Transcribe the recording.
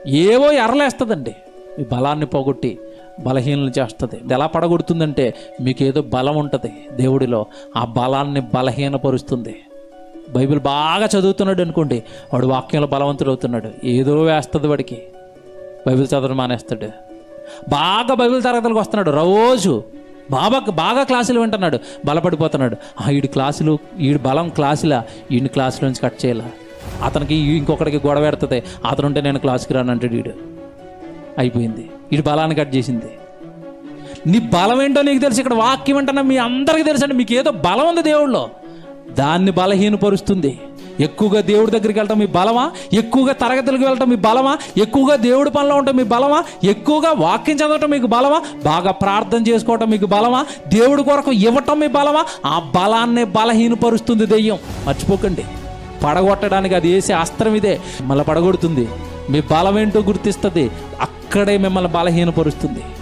ఏవో ఎర్రలేస్తుందండి, మీ బలాన్ని పోగొట్టి బలహీనలు చేస్తుంది. ఎలా పడగొడుతుందంటే మీకు ఏదో బలం ఉంటుంది దేవుడిలో, ఆ బలాన్ని బలహీనపరుస్తుంది. బైబిల్ బాగా చదువుతున్నాడు అనుకోండి, వాడు వాక్యంలో బలవంతుడు అవుతున్నాడు. ఏదో వేస్తుంది వాడికి, బైబిల్ చదవడం మానేస్తాడు. బాగా బైబిల్ తరగతులకు వస్తున్నాడు, రోజు బాగా క్లాసులు వింటున్నాడు, బలపడిపోతున్నాడు. ఈడి బలం క్లాసులా, ఈయన క్లాసుల నుంచి కట్ చేయాల. అతనికి ఇంకొకడికి గొడవ పెడుతుంది, అతనుంటే నేను క్లాస్కి రానంటాడు. వీడు అయిపోయింది, వీడి బలాన్ని కట్ చేసింది. నీ బలం ఏంటో నీకు తెలుసు, ఇక్కడ వాక్యం ఏంటన్నా మీ అందరికీ తెలుసు అండి. మీకు ఏదో బలం ఉంది దేవుళ్ళో, దాన్ని బలహీనపరుస్తుంది. ఎక్కువగా దేవుడి దగ్గరికి వెళ్ళటం మీ బలమా? ఎక్కువగా తరగతులకు వెళ్ళటం మీ బలమా? ఎక్కువగా దేవుడి పనిలో ఉండటం మీ బలమా? ఎక్కువగా వాక్యం చదవటం మీకు బలమా? బాగా ప్రార్థన చేసుకోవటం మీకు బలమా? దేవుడి కొరకు ఇవ్వటం మీ బలమా? ఆ బలాన్ని బలహీనపరుస్తుంది దెయ్యం. మర్చిపోకండి, పడగొట్టడానికి అది వేసే అస్త్రం ఇదే. మిమ్మల్ని పడగొడుతుంది, మీ బలం ఏంటో గుర్తిస్తుంది, అక్కడే మిమ్మల్ని బలహీనపరుస్తుంది.